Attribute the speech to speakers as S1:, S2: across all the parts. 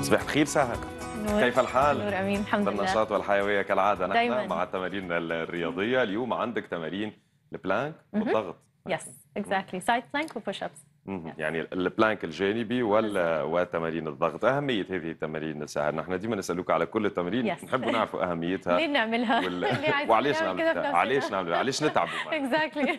S1: صباح الخير سهر.
S2: نور.
S1: كيف الحال؟
S2: نور أمين، الحمد لله.
S1: بالنشاط والحيوية كالعادة. نحن
S2: دايماً.
S1: مع التمارين الرياضية. اليوم عندك تمارين البلانك والضغط.
S2: يس اكزاكتلي، سايد بلانك وبوش ابس.
S1: يعني البلانك الجانبي وتمارين الضغط. أهمية هذه التمارين سهر، نحن ديما نسألوك على كل التمارين، نحب نعرف أهميتها.
S2: ليه نعملها؟
S1: وعليش نعملها؟ علاش نتعبوا؟
S2: اكزاكتلي.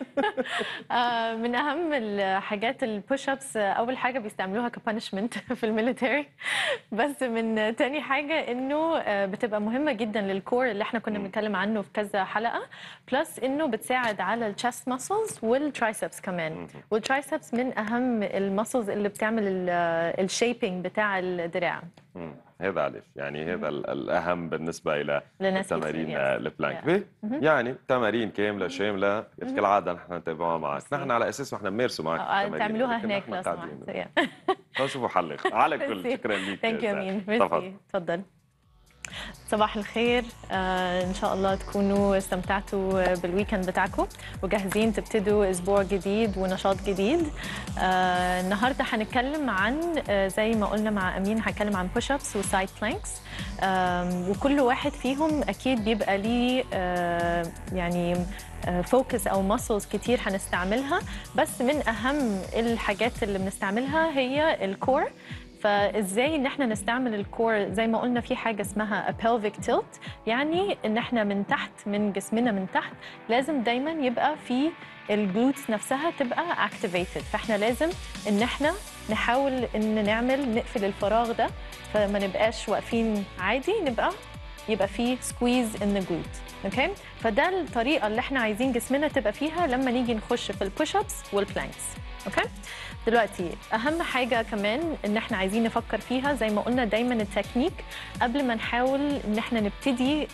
S2: من أهم الحاجات البوش ابس، أول حاجة بيستعملوها كبانشمنت في الميليتري، بس من تاني حاجة إنه بتبقى مهمة جدا للكور اللي احنا كنا بنتكلم عنه في كذا حلقة، بلس إنه بتساعد على الشست ماسلز والترايسبس كمان. والترايسبس من أهم المسلز اللي بتعمل الشيبينج بتاع الدراع.
S1: هذا علاش يعني هذا الأهم بالنسبة إلى تمارين البلانك. يعني تمارين كاملة شاملة كالعادة نحن نتابعها معك. نحن على أساس نحن نمارسوا معك
S2: تعملوها هناك لو سمحت.
S1: نشوفوا حل على كل. شكرا لك.
S2: ثانك يو أمين. تفضل. صباح الخير. إن شاء الله تكونوا استمتعتوا بالويكند بتاعكم وجاهزين تبتدوا أسبوع جديد ونشاط جديد. النهاردة هنتكلم عن زي ما قلنا مع أمين، هنتكلم عن بوش أبس وسايد بلانكس، وكل واحد فيهم أكيد بيبقى ليه يعني فوكس أو ماسلز كتير هنستعملها، بس من أهم الحاجات اللي بنستعملها هي الكور. فازاي ان احنا نستعمل الكور؟ زي ما قلنا في حاجه اسمها a pelvic tilt، يعني ان احنا من تحت، من جسمنا من تحت لازم دايما يبقى في الجلوتس نفسها تبقى activated، فاحنا لازم ان احنا نحاول ان نقفل الفراغ ده، فما نبقاش واقفين عادي، يبقى في squeeze in the glute. اوكي، فده الطريقه اللي احنا عايزين جسمنا تبقى فيها لما نيجي نخش في البوش ابس والبلانكس. اوكي، دلوقتي اهم حاجه كمان ان احنا عايزين نفكر فيها، زي ما قلنا دايما التكنيك قبل ما نحاول ان احنا نبتدي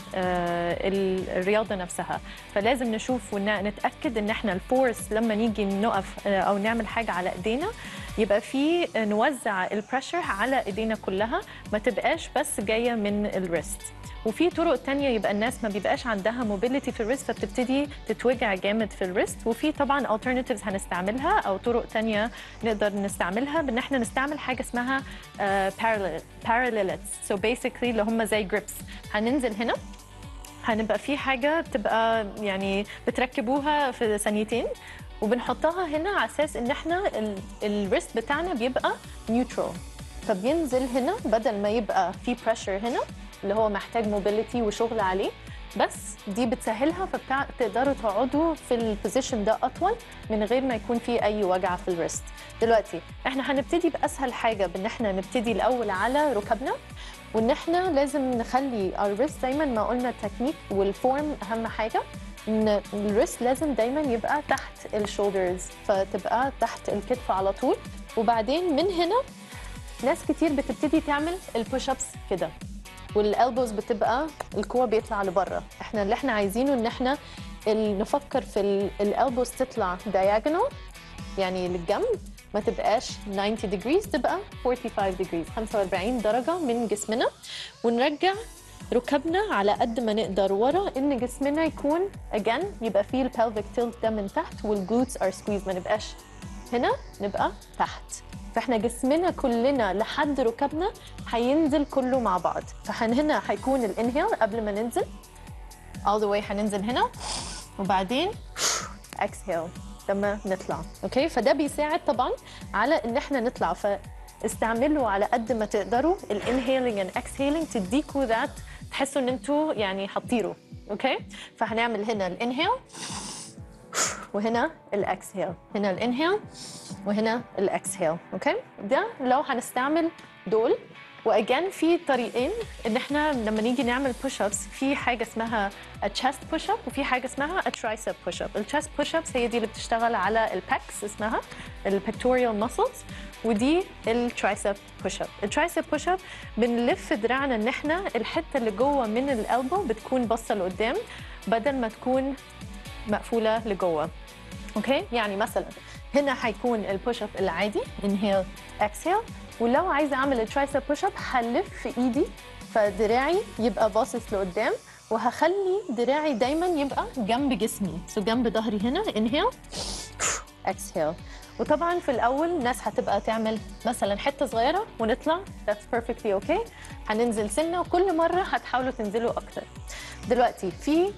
S2: الرياضه نفسها، فلازم نشوف ونتاكد ان احنا الفورس لما نيجي نقف او نعمل حاجه على ايدينا يبقى في نوزع البريشر على ايدينا كلها، ما تبقاش بس جايه من الريست. وفي طرق تانية يبقى الناس ما بيبقاش عندها موبيليتي في الريست فبتبتدي تتوجع جامد في الريست، وفي طبعا alternatives هنستعملها او طرق تانية نقدر نستعملها، بان احنا نستعمل حاجه اسمها parallels. so basically اللي هم زي grips. هننزل هنا، هنبقى في حاجه بتبقى يعني بتركبوها في ثانيتين وبنحطها هنا على اساس ان احنا الريست بتاعنا بيبقى نيوترال، فبينزل هنا بدل ما يبقى في بريشر هنا اللي هو محتاج موبيليتي وشغل عليه، بس دي بتسهلها فتقدروا تقعدوا في البوزيشن ده اطول من غير ما يكون في اي وجع في الريست. دلوقتي احنا هنبتدي باسهل حاجه، بان احنا نبتدي الاول على ركبنا، وان احنا لازم نخلي الريست دايما ما قلنا التكنيك والفورم اهم حاجه، ان الريست لازم دايما يبقى تحت الشولدرز، فتبقى تحت الكتف على طول. وبعدين من هنا ناس كتير بتبتدي تعمل البوش ابس كده، والالبوز بتبقى الكوع بيطلع لبره. احنا اللي احنا عايزينه ان احنا نفكر في الالبوز تطلع diagonal يعني للجنب، ما تبقاش 90 degrees، تبقى 45 degrees 45 درجه من جسمنا، ونرجع ركبنا على قد ما نقدر ورا، ان جسمنا يكون again يبقى فيه البلفيك تيلت ده من تحت، والجلوتس ار سكويز، ما نبقاش هنا، نبقى تحت. فاحنا جسمنا كلنا لحد ركبنا هينزل كله مع بعض. فهنا هيكون الانهيل قبل ما ننزل all the way، هننزل هنا وبعدين exhale لما نطلع. اوكي، فده بيساعد طبعا على ان احنا نطلع، فاستعملوا على قد ما تقدروا الانهيلينج اند اكسهيلينج، تديكوا ذات تحسوا ان انتوا يعني هتطيروا. اوكي، فهنعمل هنا الانهيل وهنا الاكسهيل، هنا الانهيل وهنا الاكسهيل. اوكي، ده لو هنستعمل دول. واجان في طريقين ان احنا لما نيجي نعمل بوش ابس، في حاجه اسمها تشست بوش اب وفي حاجه اسمها ترايسب بوش اب. التشست بوش ابس هي دي اللي بتشتغل على الباكس، اسمها البكتوريال ماسلز، ودي الترايسب بوش اب. الترايسب بوش اب بنلف دراعنا ان احنا الحته اللي جوه من الالبو بتكون باصه لقدام بدل ما تكون مقفوله لجوه. اوكي، يعني مثلا هنا هيكون البوش اب العادي انهيل اكسهيل، ولو عايزه اعمل الترايسب بوش اب هلف في ايدي فدراعي يبقى باصص لقدام، وهخلي دراعي دايما يبقى جنب جسمي، جنب ظهري هنا انهيل اكسهيل. وطبعا في الاول ناس هتبقى تعمل مثلا حته صغيره ونطلع that's perfectly okay. هننزل سنه وكل مره هتحاولوا تنزلوا اكتر. دلوقتي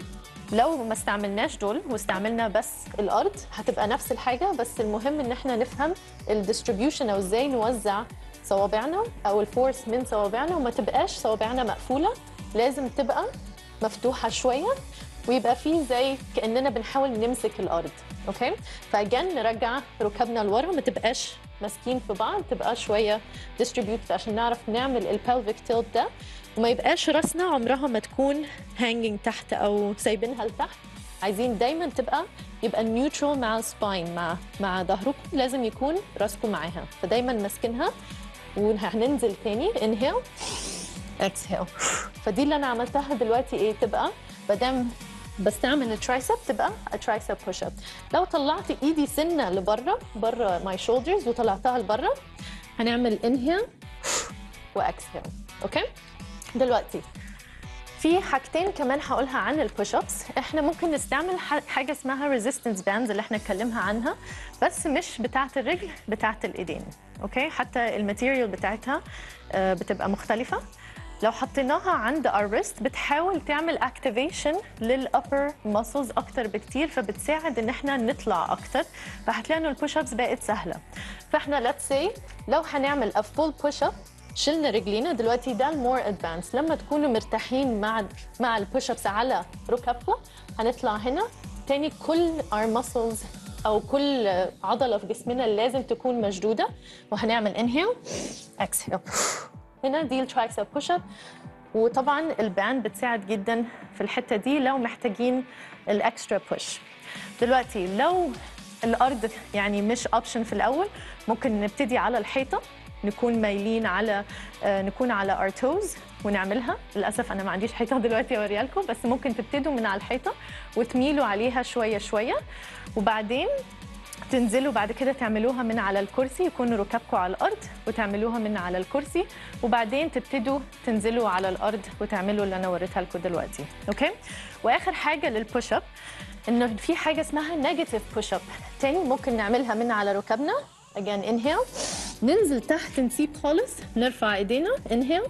S2: لو ما استعملناش دول واستعملنا بس الارض هتبقى نفس الحاجه، بس المهم ان احنا نفهم الديستريبيوشن او ازاي نوزع صوابعنا او الفورس من صوابعنا، وما تبقاش صوابعنا مقفوله، لازم تبقى مفتوحه شويه ويبقى فيه زي كاننا بنحاول نمسك الارض. اوكي، فاجان نرجع ركبنا لورا، ما تبقاش ماسكين في بعض، تبقى شويه ديستريبيوت عشان نعرف نعمل البلفيك تيلت ده، وما يبقاش راسنا عمرها ما تكون هانجينج تحت او سايبينها لتحت. عايزين دايما يبقى نيوترال مع السباين، مع ظهركم لازم يكون راسكم معاها، فدايما ماسكينها. وهننزل تاني انهيل اكسهيل. فدي اللي انا عملتها دلوقتي ايه، تبقى بدام بستعمل الترايسب تبقى ترايسب بوش اب. لو طلعت ايدي سنه لبره بره ماي شولدرز وطلعتها لبره، هنعمل انهيل واكسهيل. اوكي، دلوقتي في حاجتين كمان هقولها عن البوش ابس. احنا ممكن نستعمل حاجه اسمها ريزيستنس باندز اللي احنا اتكلمنا عنها، بس مش بتاعه الرجل، بتاعه الايدين. اوكي، حتى الماتيريال بتاعتها بتبقى مختلفه. لو حطيناها عند الريست بتحاول تعمل اكتيفيشن للابر ماسلز اكتر بكتير، فبتساعد ان احنا نطلع اكتر، فهتلاقي ان البوش ابس بقت سهله. فاحنا ليتس سي لو هنعمل افول بوش اب شلنا رجلينا دلوقتي، ده المور ادفانس. لما تكونوا مرتاحين مع البوش ابس على ركبكم، هنطلع هنا تاني. كل our muscles او كل عضله في جسمنا لازم تكون مشدوده، وهنعمل انهيل اكسهيل. هنا دي الترايسب بوش اب. وطبعا الباند بتساعد جدا في الحته دي لو محتاجين الاكسترا بوش. دلوقتي لو الارض يعني مش اوبشن في الاول، ممكن نبتدي على الحيطه، نكون مايلين على نكون على our toes ونعملها. للاسف انا ما عنديش حيطه دلوقتي اوريها لكم، بس ممكن تبتدوا من على الحيطه وتميلوا عليها شويه شويه، وبعدين تنزلوا بعد كده تعملوها من على الكرسي، يكون ركبكم على الارض وتعملوها من على الكرسي، وبعدين تبتدوا تنزلوا على الارض وتعملوا اللي انا وريتها لكم دلوقتي. اوكي، واخر حاجه للبوش اب انه في حاجه اسمها نيجاتيف بوش اب تاني، ممكن نعملها من على ركبنا. again inhale، ننزل تحت نسيب خالص، نرفع ايدينا انهيل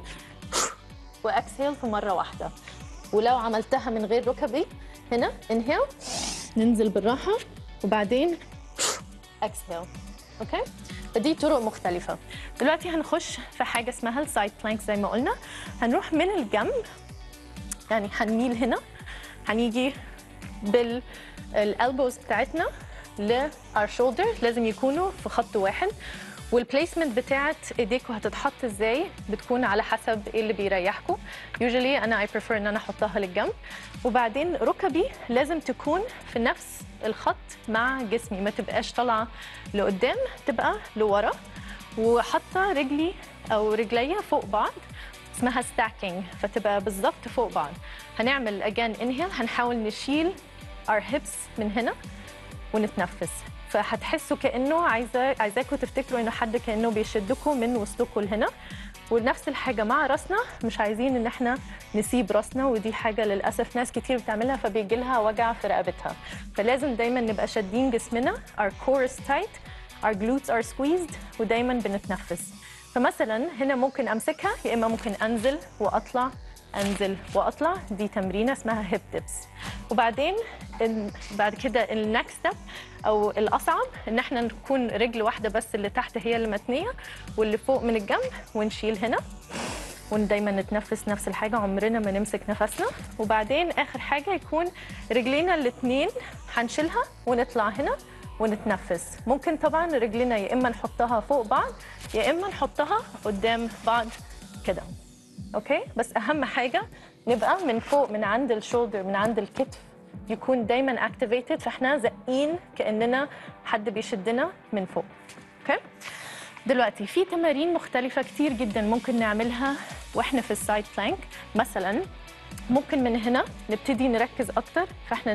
S2: واكسهيل في مره واحده. ولو عملتها من غير ركبي هنا انهيل، ننزل بالراحه وبعدين اكسهيل. اوكي، فدي طرق مختلفه. دلوقتي هنخش في حاجه اسمها السايد بلانك. زي ما قلنا هنروح من الجنب، يعني هنميل هنا، هنيجي بالالبوز بتاعتنا للار شولدر، لازم يكونوا في خط واحد. والبليسمنت بتاعت ايديكم هتتحط ازاي بتكون على حسب ايه اللي بيريحكم. يوجولي انا I prefer ان انا احطها للجنب، وبعدين ركبي لازم تكون في نفس الخط مع جسمي، ما تبقاش طالعه لقدام، تبقى لورا، وحاطه رجلي او رجليا فوق بعض، اسمها ستاكينج، فتبقى بالظبط فوق بعض. هنعمل اجان انهيل، هنحاول نشيل our hips من هنا ونتنفس، فهتحسوا كانه عايزاكم تفتكروا انه حد كانه بيشدكم من وسطكم لهنا. ونفس الحاجه مع راسنا، مش عايزين ان احنا نسيب راسنا، ودي حاجه للاسف ناس كتير بتعملها فبيجي لها وجع في رقبتها. فلازم دايما نبقى شادين جسمنا، our core is tight, our glutes are squeezed، ودايما بنتنفس. فمثلا هنا ممكن امسكها، يا اما ممكن انزل واطلع، انزل واطلع. دي تمرينه اسمها هيب ديبس. وبعدين بعد كده النكست ستيب او الاصعب ان احنا نكون رجل واحده بس اللي تحت هي اللي متنيه، واللي فوق من الجنب، ونشيل هنا، ودايما نتنفس نفس الحاجه، عمرنا ما نمسك نفسنا. وبعدين اخر حاجه يكون رجلينا الاثنين هنشيلها ونطلع هنا ونتنفس. ممكن طبعا رجلنا يا اما نحطها فوق بعض يا اما نحطها قدام بعض كده. اوكي، بس اهم حاجه نبقى من فوق، من عند الشولدر، من عند الكتف، يكون دايما اكتيفيتد، فاحنا زقين كاننا حد بيشدنا من فوق. اوكي، دلوقتي في تمارين مختلفه كتير جدا ممكن نعملها واحنا في السايد بلانك. مثلا ممكن من هنا نبتدي نركز اكتر، فاحنا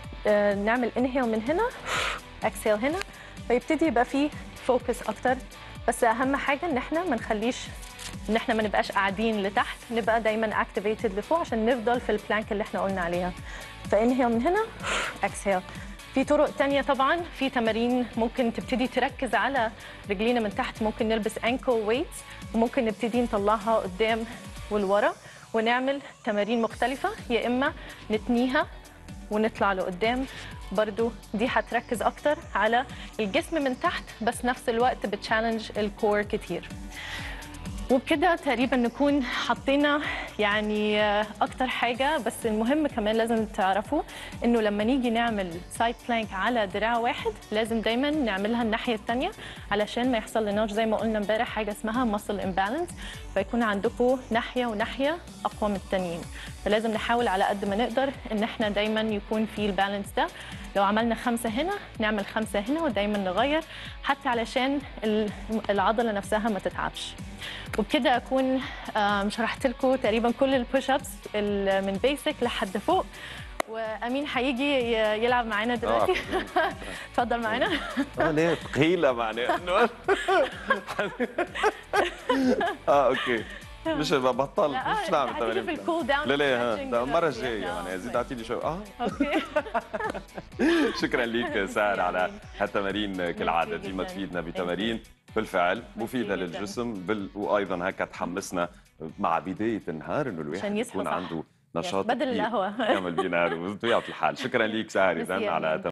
S2: نعمل انهيل من هنا، اكسيل هنا، فيبتدي يبقى فيه فوكس اكتر. بس اهم حاجه ان احنا ما نخليش ان احنا ما نبقاش قاعدين لتحت، نبقى دايما اكتيفيتد لفوق عشان نفضل في البلانك اللي احنا قلنا عليها. فانهيل من هنا، اكسيل، في طرق تانية طبعا، في تمارين ممكن تبتدي تركز على رجلينا من تحت، ممكن نلبس انكل ويتس وممكن نبتدي نطلعها قدام والورا ونعمل تمارين مختلفة، يا إما نتنيها ونطلع لقدام. برضو دي هتركز أكتر على الجسم من تحت، بس نفس الوقت بتشالنج الكور كتير. وبكده تقريبا نكون حطينا يعني اكتر حاجه. بس المهم كمان لازم تعرفوا انه لما نيجي نعمل سايد بلانك على دراع واحد لازم دايما نعملها الناحيه الثانيه، علشان ما يحصل لناش زي ما قلنا امبارح حاجه اسمها ماسل امبالانس، فيكون عندكم ناحيه وناحيه اقوى من التانيين. فلازم نحاول على قد ما نقدر ان احنا دايما يكون في البالانس ده. لو عملنا 5 هنا نعمل 5 هنا، ودايما نغير حتى علشان العضله نفسها ما تتعبش. وبكده اكون شرحت لكم تقريبا كل البوش ابس من بيسك لحد فوق. وامين هيجي يلعب معانا دلوقتي. اتفضل معانا.
S1: ليه ثقيله معناها انه اوكي مش ببطل مش نعمل تمارين
S2: في الكول داون.
S1: لا المره الجايه يعني زيد اعطيني شوي
S2: اوكي.
S1: شكرا لك سارة على هالتمارين، كالعاده ديما تفيدنا بتمارين بالفعل مفيده للجسم وايضا هكا تحمسنا مع بدايه النهار انه الواحد يكون عنده نشاط
S2: بدل القهوه
S1: يعمل بيه نهار ويعطي الحال. شكرا لك سارة اذا على